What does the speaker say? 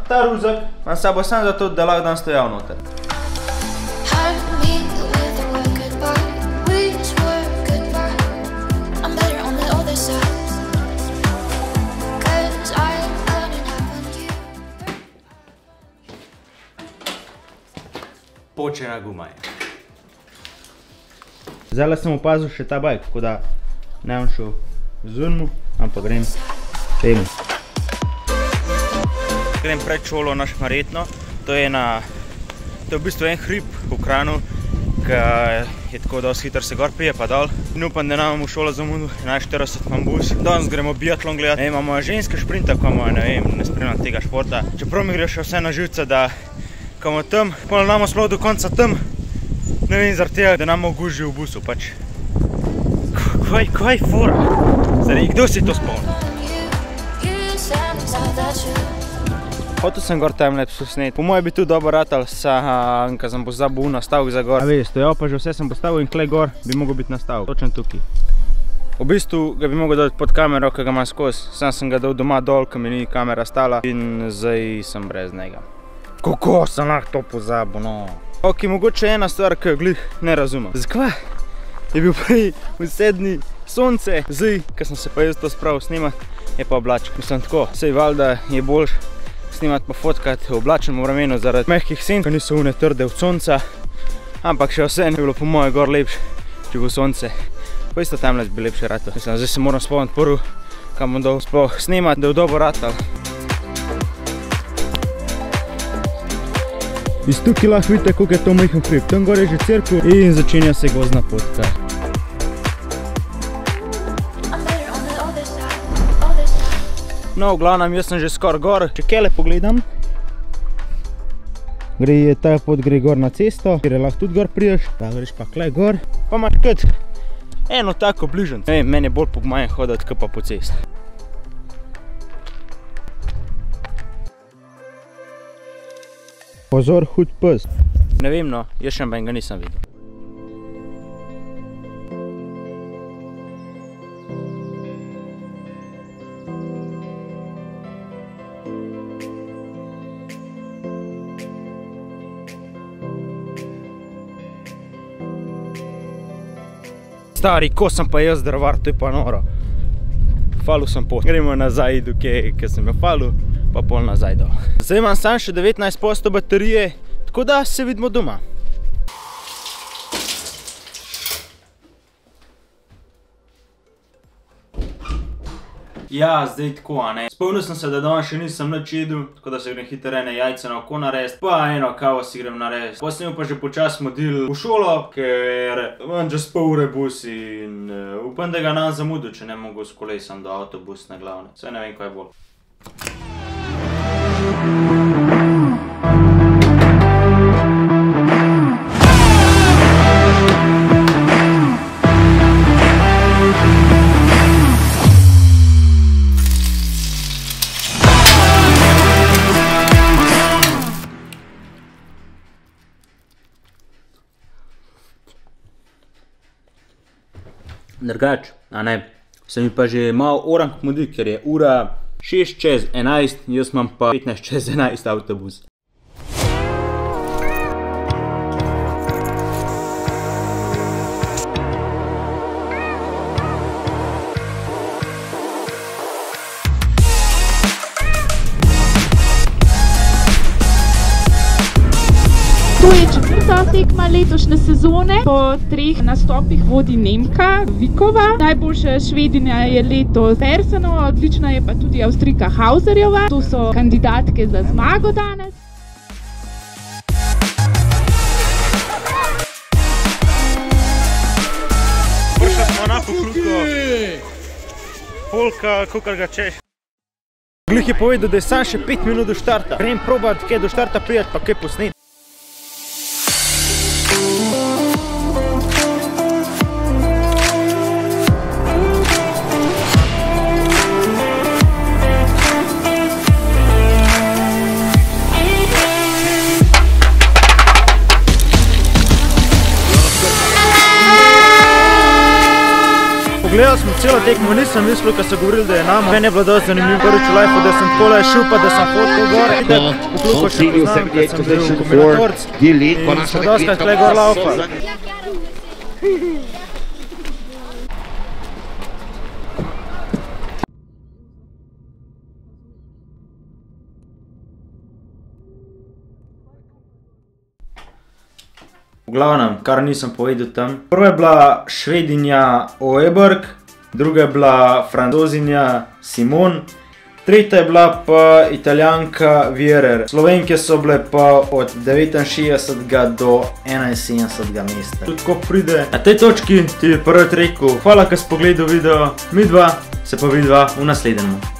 Ta ruzak imam s sabo sam zato, da lahko dan stojal noter. Počena guma je. Zdaj sem opazil še ta bajk, tako da ne bom šel zunmu, ampak grem temu. Grem pred šolo na Šmarjetno, to je v bistvu en hrib v Kranju, ki je tako dosti hitro se gor prije pa dol. In upam, da nam v šolo zamudil 11:40 imam bus. Danes gremo biatlon gledati. Ima moja ženska šprinta, ko moja, ne spremljam tega športa. Čeprav mi gre še vse na živce, da ko bomo tam, pol nam smo do konca tam, ne vem zaradi tega, da nam guži v busu, pač. Kaj fora? Zdaj, kdo si to spomnil? Hotel sem gor temle posneti. Po moje bi tu dobro ratal, ko sem pozabil nastavek za gor. A veš, stojal pa že vse sem postavil in klej gor bi mogel biti nastavek. Točno tukaj. V bistvu ga bi mogel dati pod kamero, ko ga imam skozi. Sam sem ga dal doma dol, ko mi ni kamera stala in zdaj sem brez njega. Kako sem lahko to pozabil, no. Ok, mogoče ena stvar, ki jo glih ne razumem. Zakaj je bil prej vse dni sonce, zdaj, ko sem se pa jaz to spravil snimat, je pa oblačen. Mislim tako, sej valjda je boljš snimat pa fotkati v oblačenem vremenu zaradi mehkih senc, ki niso une trde od sonca, ampak še vse je bilo po moje gor lepše, če bo sonce. Pa isto tamle bi lepše ratal. Mislim, zdaj se moram spomniti prvo, kam bom dal sploh snimat, da je dobro ratal. Iz tukaj lahko vidite, koliko je to majhen hrib. Tam gor je že cerkev in začenja se gozdna potka. No, v glavnem, jaz sem že skoraj gor. Če kele pogledam, ta pot gre gor na cesto, kjer lahko tudi gor prideš, pa greš pa klej gor. Pa imaš kot eno tako bližnjico. Ne vem, meni je bolj po manj hoditi, kot pa po cesti. Pozor, hud pes. Ne vem, no, jaz še ga nisem videl. Stari, ko sem pa jaz drvar, to je pa noro. Falil sem pot. Gremo nazaj, kjer sem jo falil, pa pol nazaj dol. Zdaj imam sam še 19% baterije, tako da se vidimo doma. Ja, zdaj tako, a ne. Spomnil sem se, da danes še nisem nič jedel, tako da se grem hitro ene jajce na oko narediti, pa eno kavo si grem narediti. Potem sem pa že počas modil v šolo, ker imam že pol ure bus in upam, da ga nam zamudil, če ne mogo s kolesom do avtobusne glavne. Saj ne vem, kaj bo. Drugač, a ne, se mi pa že malo orang mudi, ker je ura 6:11, jaz imam pa 15:11 avtobus. To je četrta tekma letošnje sezone. Po 3 nastopih vodi Nemka Vikova. Najboljša Švedinja je letos Persenova, odlična je pa tudi Avstrijka Hauserjeva. To so kandidatke za zmago danes. Prišli smo na poklutko. Polka, kakor ga češ. Glih je povedal, da je sam še 5 minut do štarta. Grem probat, kaj do štarta prijati, pa kaj posneti. Gledal smo celo tekmo, nisem mislil, ko so govorili, da je nama. Meni je bilo dosti zanimivo prvič v lifeu, da sem takole šel pa, da sem fotkal gor. V klubu še poznam, kad sem bil kombinatorc in smo doskrat tukaj gor laufali. V glavnem, kar nisem povedal tam. Prva je bila Švedinja Oeberg, druga je bila Francozinja Simon, tretja je bila pa Italijanka Wierer. Slovenke so bile pa od 69. do 71. mesta. Tudi ko pride na tej točki, ti bi prvi rekel, hvala, ko si pogledal video, mi dva se pa vidva v naslednjem.